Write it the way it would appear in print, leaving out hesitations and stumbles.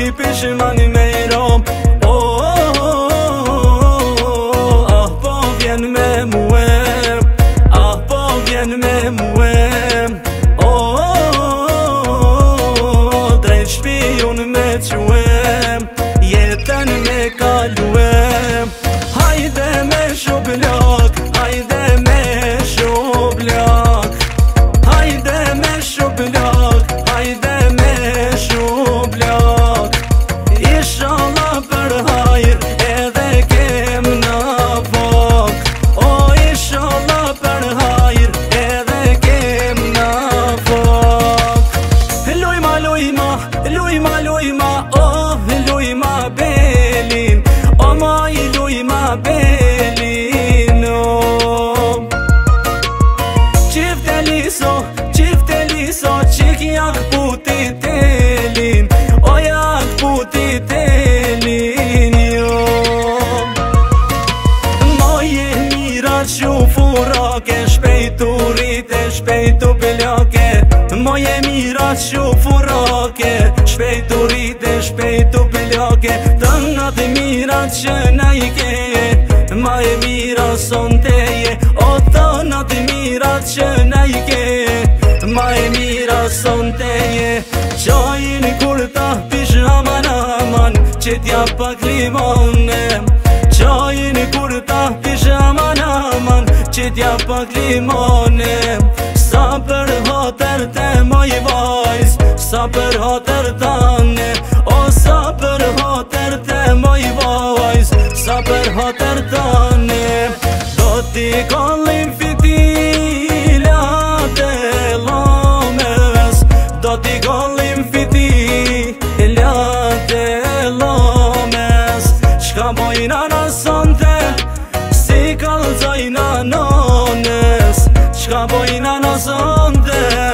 pishman me i rom. Ah po vjen me muem, ah po vjen me muem. Drejt shpion me quem, jetën me kaluem. Hajde me shublak, hajde me shublak, hajde me shublak, hajde me shublak. Inshallah për hajr edhe kem në fok. Inshallah për hajr edhe kem në fok. Lujma, lujma, lujma, lujma, lujma belin. Ma i lujma belin. Qifte liso, qik jak puti telin. Jak puti telin. Moje mira qufurake, shpejturit e shpejtu peljake. Moje mira qufurake, shpejturit e shpejtu peljake. Të natë mirat që na i ke, ma e mira son teje. O të natë mirat që na i ke, ma e mira son teje. Qajin kur ta pish aman aman, që t'ja pak limone. Qajin kur ta pish aman aman, që t'ja pak limone. Sa për hatër te moj vajz, sa për hatër tane. Sa për hatër te moj vajz, sa për hatër tane. Do t'i kallim fitilat e lames, do t'i kallim fitilat e lames. Qka bojna në sante, si kalzojna nones. Qka bojna në sante,